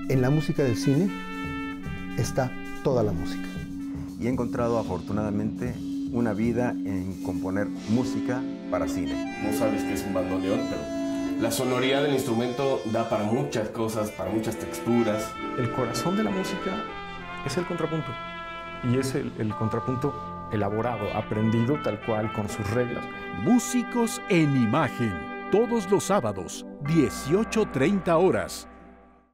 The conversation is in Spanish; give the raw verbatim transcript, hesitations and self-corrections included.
En la música del cine está toda la música. Y he encontrado afortunadamente una vida en componer música para cine. No sabes qué es un bandoneón, pero la sonoridad del instrumento da para muchas cosas, para muchas texturas. El corazón de la música es el contrapunto. Y es el, el contrapunto elaborado, aprendido tal cual, con sus reglas. Músicos en Imagen, todos los sábados, dieciocho treinta horas.